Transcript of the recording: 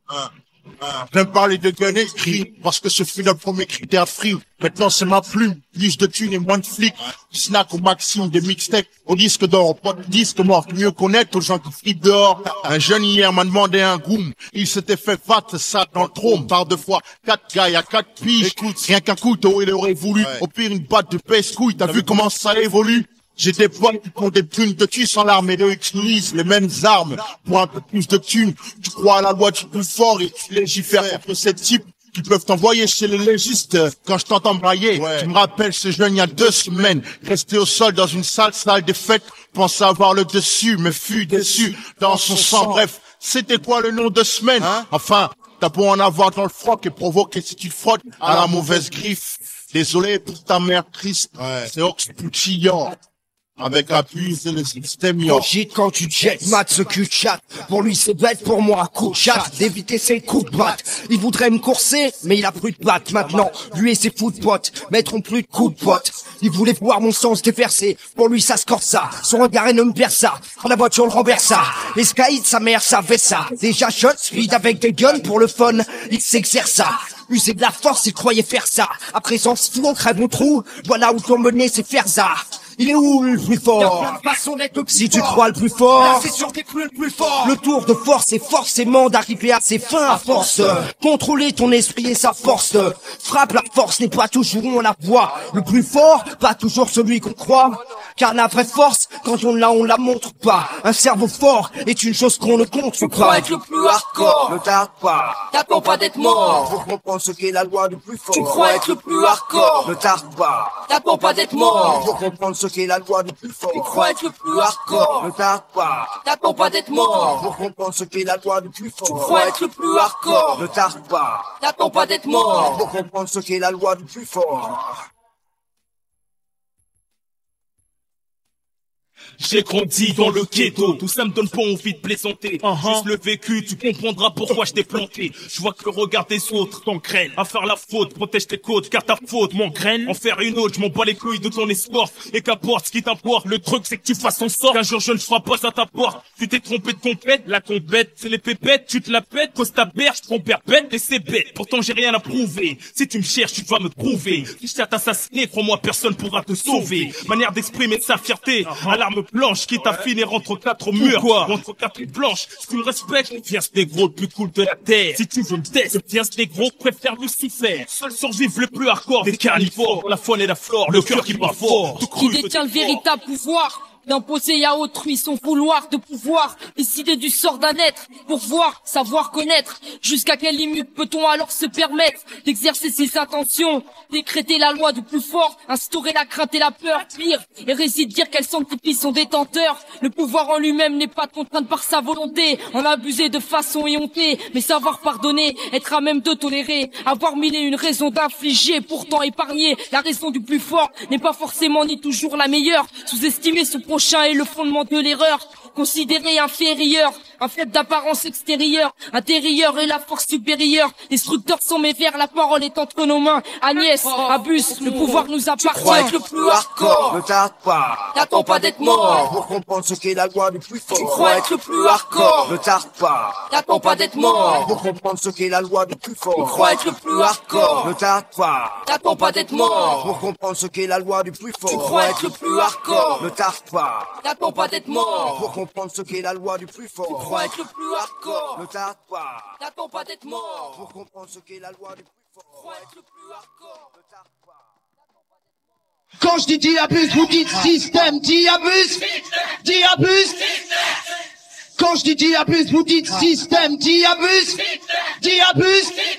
J'aime parler de gun écrit, parce que ce fut le premier critère free. Maintenant c'est ma plume, plus de thunes et moins de flics. Du snack au maximum des mixtapes, au disque d'or, pas de disque mort, mieux connaître aux gens qui flippent dehors. Un jeune hier m'a demandé un goum, il s'était fait battre ça dans le trône, par deux fois, 4 gars à 4 piges. Écoute, rien qu'un couteau il aurait voulu, au pire une batte de pèse-couille, t'as vu comment ça évolue? J'ai des potes qui font des thunes de thunes sans l'arme et eux utilisent les mêmes armes pour un peu plus de thunes. Tu crois à la loi du plus fort et tu légifères contre ces types qui peuvent t'envoyer chez les légistes. Quand je t'entends brailler, tu me rappelles ce jeune il y a 2 semaines, resté au sol dans une salle des fêtes, pensait avoir le dessus, mais fut déçu dans son sang. Bref, c'était quoi le nom de semaine? Enfin, t'as beau en avoir dans le froc et provoquer si tu frottes à la mauvaise griffe. Désolé pour ta mère triste, c'est Ox Puccio. Avec appui, c'est le système yo. Quand tu jettes, mat ce cul chat. Pour lui c'est bête, pour moi un coup de chat. D'éviter ses coups de batte. Il voudrait me courser, mais il a plus de batte maintenant. Lui et ses fous de potes mettront plus de coups de pote. Il voulait voir mon sang se déverser. Pour lui ça se corse ça. Son regard est me perce ça. La voiture le renverse ça. Les skies, sa mère savait ça. Déjà shot, speed avec des guns pour le fun. Il s'exerce ça. User de la force, il croyait faire ça. À présent, si on crève mon trou, voilà où ton mener c'est faire ça. Il est où le plus fort? Si tu crois le plus fort, c'est sûr que t'es plus le plus fort. Le tour de force est forcément d'arriver à ses fins à force. Contrôler ton esprit et sa force. Frappe, la force n'est pas toujours on la voit. Le plus fort, pas toujours celui qu'on croit. Car la vraie force, quand on la montre pas. Un cerveau fort est une chose qu'on ne compte pas. Tu crois être le plus hardcore, Ne tarde pas. t'attends pas d'être mort. Pour comprendre ce qu'est la loi du plus fort. Tu crois être le plus hardcore, Ne tarde pas. t'attends pas d'être mort. Pour comprendre ce qu'est la loi du plus fort. Tu crois être le plus hardcore, Ne tarde pas. t'attends pas d'être mort. Pour comprendre ce qu'est la loi du plus Tu fort. crois être le plus hardcore, Ne tarde pas. t'attends pas d'être mort. Pour comprendre ce qu'est la loi du plus fort. J'ai grandi dans le ghetto, tout ça me donne pas envie de plaisanter. Juste le vécu, tu comprendras pourquoi je t'ai planté. Je vois que le regard des autres t'engraine. À faire la faute, protège tes côtes, car ta faute m'engraine. En faire une autre, je m'en bats les couilles de ton espoir. Et qu'importe ce qui t'importe, le truc c'est que tu fasses en sorte qu'un jour je ne frappe pas à ta porte. Tu t'es trompé de compète, la compète, c'est les pépettes, tu te la pètes, cause ta berge, ton père bête, et c'est bête. Pourtant j'ai rien à prouver. Si tu me cherches, tu vas me trouver. Si je t'ai assassiné, crois-moi, personne pourra te sauver. Manière d'exprimer sa fierté, à l'arme blanche qui t'affine et rentre 4 murs. Entre 4 blanches, si tu me respectes, viens ce négro le plus cool de la terre. Si tu veux me tester, viens ce négro, préfère Lucifer. Seul survivre le plus hardcore des carnivores. La faune et la flore, le cœur qui bat fort. Qui détient le véritable pouvoir d'imposer à autrui son vouloir de pouvoir, décider du sort d'un être, pour voir, savoir connaître, jusqu'à quelle limite peut-on alors se permettre d'exercer ses intentions, décréter la loi du plus fort, instaurer la crainte et la peur, pire, hérésie de dire qu'elle sanctifie son détenteur, le pouvoir en lui-même n'est pas contraint par sa volonté, en abuser de façon éhontée, mais savoir pardonner, être à même de tolérer, avoir mille et une raisons d'infliger, pourtant épargner, la raison du plus fort n'est pas forcément ni toujours la meilleure, sous-estimer son prochain est le fondement de l'erreur, considéré inférieur, un fait d'apparence extérieure, intérieur est la force supérieure, destructeurs sont mes vers, la parole est entre nos mains, Agnès, abuse, le pouvoir nous appartient. Crois être le plus hardcore, ne tarde pas. T'attends pas d'être mort. Pour comprendre ce qu'est la loi du plus fort. Tu crois être le plus hardcore, Ne tarde pas. t'attends pas d'être mort. Pour comprendre ce qu'est la loi du plus fort. Tu crois être le plus hardcore, Ne tarde pas. t'attends pas d'être mort. Pour comprendre ce qu'est la loi du plus fort. Tu crois être le plus hardcore, Ne tarde pas. t'attends pas d'être mort. Pour comprendre ce qu'est la loi du plus fort. Tu crois être le plus hardcore, Ne tarde pas. t'attends pas d'être mort. Pour comprendre ce qu'est la loi du plus fort. Tu crois être le plus hardcore. Ne tarde pas. Quand je dis diabuse, vous dites système, diabuse, diabuse. Quand je dis diabuse, vous dites système, diabuse, diabuse.